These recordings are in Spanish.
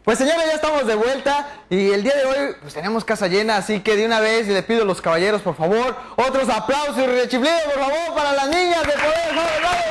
Pues señores, ya estamos de vuelta y el día de hoy pues tenemos casa llena, así que de una vez le pido a los caballeros, por favor, otros aplausos y rechiflidos, por favor, para las niñas de Poder Joven Radio.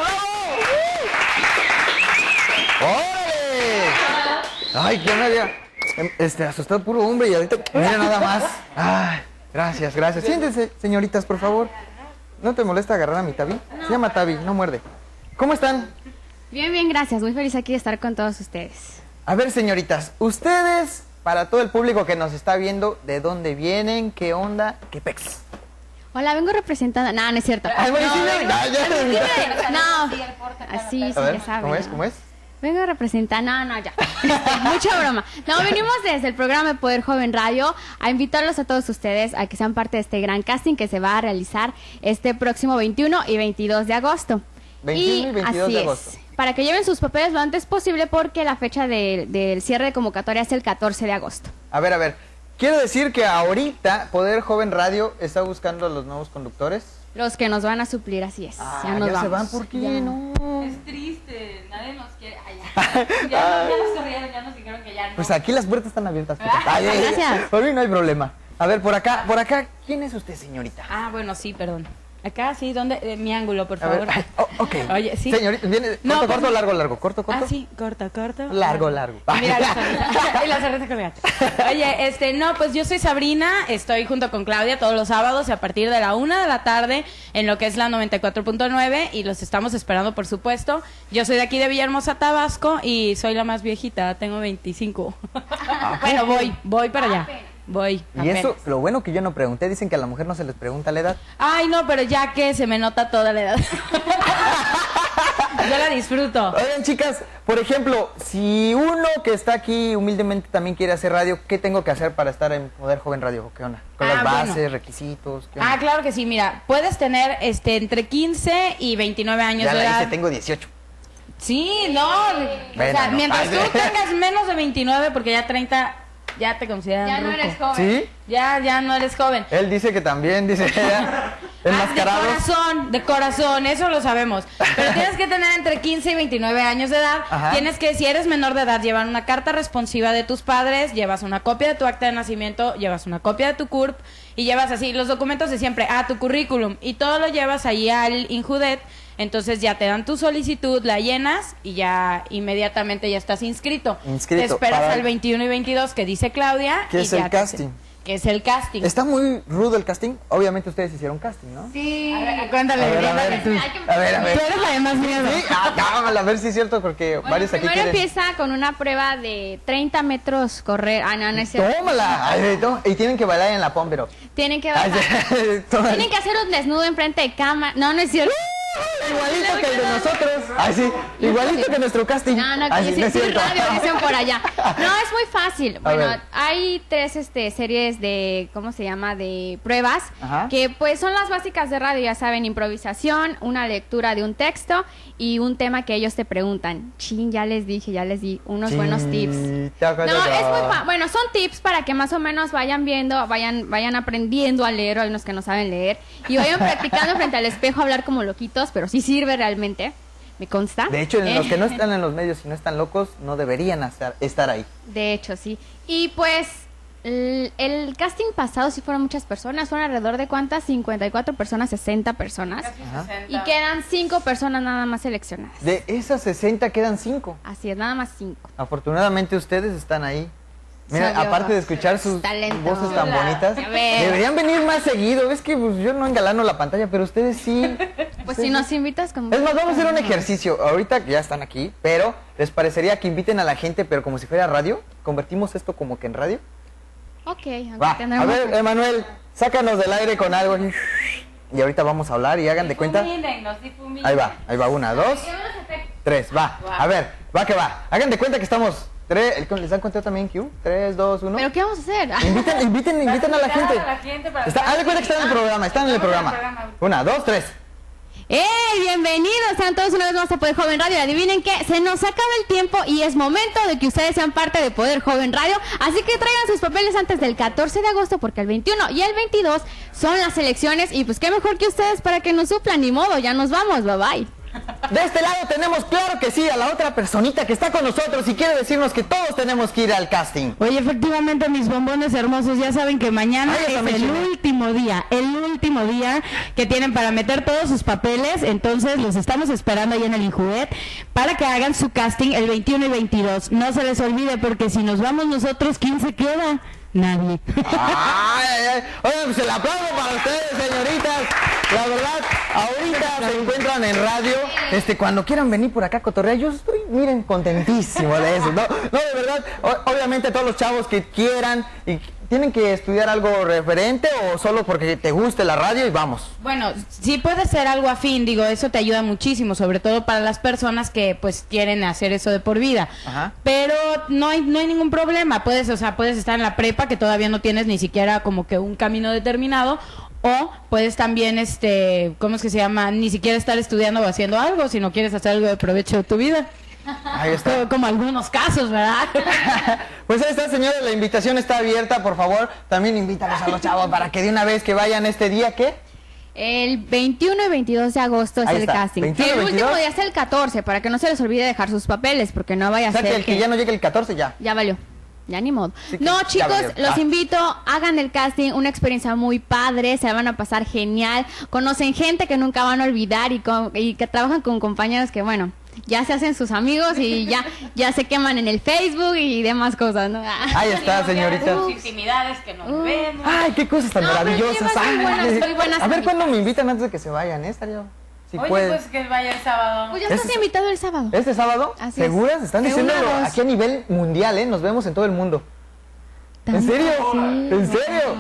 ¡Bravo! ¡Órale! Ay, qué nadie. Asustado puro hombre y ahorita, mira nada más. Ay, gracias, gracias. Siéntense, señoritas, por favor. ¿No te molesta agarrar a mi Tavi? Se llama Tavi, no muerde. ¿Cómo están? Bien, bien, gracias. Muy feliz aquí de estar con todos ustedes. A ver, señoritas, ustedes, para todo el público que nos está viendo, ¿de dónde vienen? ¿Qué onda? ¿Qué pex? Hola, vengo representando... No, no es cierto. No, así, sí, ya saben. ¿Cómo es? ¿Cómo es? Vengo representando... No, ya. Mucha broma. No, venimos desde el programa de Poder Joven Radio a invitarlos a todos ustedes a que sean parte de este gran casting que se va a realizar este próximo 21 y 22 de agosto. 21 y 22 de agosto. Para que lleven sus papeles lo antes posible porque la fecha del cierre de convocatoria es el 14 de agosto. A ver. Quiero decir que ahorita Poder Joven Radio está buscando a los nuevos conductores. Los que nos van a suplir, así es. Ya nos se van, ¿por qué? Ya. No. Es triste, nadie nos quiere. Ya nos corrieron, ya nos dijeron que ya no. Pues aquí las puertas están abiertas. Gracias. Por mí no hay problema. A ver, por acá, ¿quién es usted, señorita? Ah, bueno, sí, perdón. Acá, sí, ¿dónde? Mi ángulo, por A ver, favor. ok. Oye, sí. Señorita, ¿viene corto, largo? ¿Corto? Ah, sí, corto. Largo. Mira, y la sonrisa colgante. Oye, no, pues yo soy Sabrina, estoy junto con Claudia todos los sábados a partir de la 1 de la tarde en lo que es la 94.9 y los estamos esperando, por supuesto. Yo soy de aquí de Villahermosa, Tabasco y soy la más viejita, tengo 25. Bueno, voy para allá. Voy. Y eso, lo bueno que yo no pregunté, dicen que a la mujer no se les pregunta la edad. Ay, no, pero ya que se me nota toda la edad. Yo la disfruto. Oigan, chicas, por ejemplo, si uno que está aquí humildemente también quiere hacer radio, ¿qué tengo que hacer para estar en Poder Joven Radio? ¿Qué onda? Con las bases, requisitos. ¿Qué onda? Claro que sí, mira, puedes tener entre 15 y 29 años ya de edad. Ya hice, tengo 18. Sí, no. Bueno, o sea, no, mientras tú tengas menos de 29, porque ya 30... Ya te consideran Ya no ruco. eres joven. ¿Sí? Ya no eres joven. Él dice que también, dice enmascarados. De corazón, eso lo sabemos. Pero tienes que tener entre 15 y 29 años de edad. Ajá. Tienes que, si eres menor de edad, llevar una carta responsiva de tus padres, llevas una copia de tu acta de nacimiento, llevas una copia de tu CURP y llevas así los documentos de siempre, tu currículum, y todo lo llevas ahí al Injudet. Entonces ya te dan tu solicitud, la llenas y ya inmediatamente ya estás inscrito. Te esperas al 21 y 22 que dice Claudia. ¿Qué es el casting? ¿Qué es el casting? Está muy rudo el casting. Obviamente ustedes hicieron casting, ¿no? Sí. A ver, cuéntale. A ver. Tú eres la de más miedo. Sí, cámala, a ver si es cierto, porque varios aquí primero quieren... empieza con una prueba de 30 metros correr. No es cierto. ¡Tómala! Y tienen que bailar en la pómbero. Tienen que bailar. Tienen que hacer un desnudo enfrente de cámara. No es cierto. Igualito que el de nosotros. Ay, sí, igualito que nuestro casting. No, Ay, sí, no es sí, cierto. radio, dicen por allá. No, es muy fácil. Bueno, ver. hay 3 series de, ¿cómo se llama? De pruebas. Ajá. Que pues son las básicas de radio, ya saben, improvisación, una lectura de un texto y un tema que ellos te preguntan. Ya les di unos buenos tips. No, es muy bueno, son tips para que más o menos vayan viendo, vayan aprendiendo a leer, hay unos que no saben leer, y vayan practicando frente al espejo a hablar como loquitos, pero sí sirve realmente, me consta. De hecho, los que no están en los medios y no están locos, no deberían estar ahí. De hecho, sí. Y pues, el casting pasado sí fueron muchas personas, fueron alrededor de ¿cuántas? 54 personas, 60 personas. Ajá. Y quedan 5 personas nada más seleccionadas. De esas 60 quedan 5. Así es, nada más 5. Afortunadamente ustedes están ahí. Mira, Soy yo. aparte de escuchar sus Talento. voces tan bonitas, A ver. deberían venir más seguido. Es que pues, yo no engalano la pantalla, pero ustedes sí. Pues si nos invitas con... Es más, vamos a hacer un ejercicio. Ahorita ya están aquí, pero ¿les parecería que inviten a la gente, pero como si fuera radio? ¿Convertimos esto como que en radio? Ok, Va, a ver, Emanuel, sácanos del aire con algo. Y ahorita vamos a hablar y hagan de cuenta. Ahí va, 1, 2, 3, va. A ver, va que va. Hagan de cuenta que estamos... ¿Les dan cuenta también, Q? 3, 2, 1. ¿Pero qué vamos a hacer? Inviten a la gente. Haz de cuenta que están en el programa, están en el programa. 1, 2, 3. Bienvenidos, sean todos una vez más a Poder Joven Radio. Adivinen qué, se nos acaba el tiempo y es momento de que ustedes sean parte de Poder Joven Radio. Así que traigan sus papeles antes del 14 de agosto porque el 21 y el 22 son las elecciones. Y pues qué mejor que ustedes para que nos suplan, ni modo, ya nos vamos, bye bye. De este lado tenemos, claro que sí, a la otra personita que está con nosotros y quiere decirnos que todos tenemos que ir al casting. Oye, efectivamente, mis bombones hermosos, ya saben que mañana es el último día que tienen para meter todos sus papeles. Entonces los estamos esperando ahí en el Injuvet para que hagan su casting el 21 y 22. No se les olvide, porque si nos vamos nosotros, ¿quién se queda? Nadie. Oye, pues el aplauso para ustedes, señoritas. La verdad, ahorita se encuentran en radio. Cuando quieran venir por acá a cotorrear, yo estoy, miren, contentísimo de eso. No, de verdad, obviamente todos los chavos que quieran y tienen que estudiar algo referente o solo porque te guste la radio y vamos. Bueno, sí puede ser algo afín, digo, eso te ayuda muchísimo, sobre todo para las personas que pues quieren hacer eso de por vida. Ajá. Pero no hay ningún problema, puedes estar en la prepa, que todavía no tienes ni siquiera como que un camino determinado, o puedes también, ¿cómo es que se llama? Ni siquiera estar estudiando o haciendo algo, si no quieres hacer algo de provecho de tu vida. Ahí está. Como algunos casos, ¿verdad? Pues ahí está, señores, la invitación está abierta, por favor. También invítalos a los chavos para que de una vez que vayan este día, ¿qué? El 21 y 22 de agosto es el casting. 21, el 22. Último día es el 14, para que no se les olvide dejar sus papeles, porque no vaya a ser el que ya no llegue el 14 ya. Ya valió. Ya ni modo. Sí, no, chicos, los invito, hagan el casting, una experiencia muy padre, se la van a pasar genial, conocen gente que nunca van a olvidar y que trabajan con compañeros que, bueno, ya se hacen sus amigos y ya se queman en el Facebook y demás cosas, ¿no? Ahí está, señorita. Intimidades que nos vemos. Ay, qué cosas tan maravillosas. Muy buenas a ver cuándo me invitan antes de que se vayan, estaría... Si oye, puedes. pues que vaya el sábado. Pues ya estás invitado el sábado. ¿Este sábado? Así ¿Seguras? Están diciéndolo aquí a nivel mundial, ¿eh? Nos vemos en todo el mundo. ¿En serio? Sí. ¿En serio?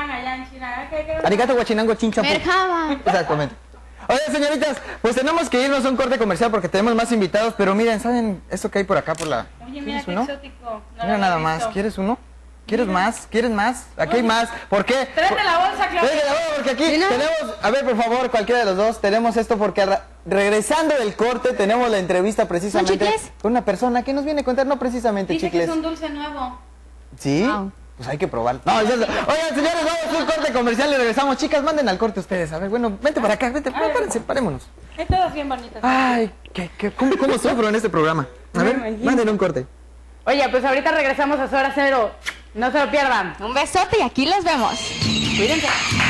Arigato guachinango chinchapu. Merjaba. Exactamente. Oye, señoritas, pues tenemos que irnos a un corte comercial porque tenemos más invitados, pero miren, ¿saben esto que hay por acá por la... Oye, mira qué exótico. Mira nada más, ¿quieres uno? ¿Quieres más? ¿Quieres más? Aquí hay más. ¿Por qué? Tráete la bolsa, Claudia. Tráete la bolsa porque aquí tenemos... A ver, por favor, cualquiera de los dos, tenemos esto porque regresando del corte tenemos la entrevista precisamente con una persona que nos viene a contar, no precisamente dice chicles. Que es un dulce nuevo. ¿Sí? Wow. Pues hay que probarlo. No, oigan, señores, vamos a un corte comercial y regresamos. Chicas, manden al corte ustedes. A ver, bueno, vente para acá, vente, párense, parémonos. Hay todas bien bonitas. Ay, ¿cómo sufro en este programa? A ver, manden un corte. Oye, pues ahorita regresamos a su hora cero. No se lo pierdan. Un besote y aquí los vemos. Cuídense.